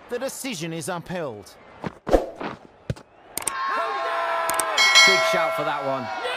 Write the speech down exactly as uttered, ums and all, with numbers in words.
The decision is upheld. Big shout for that one.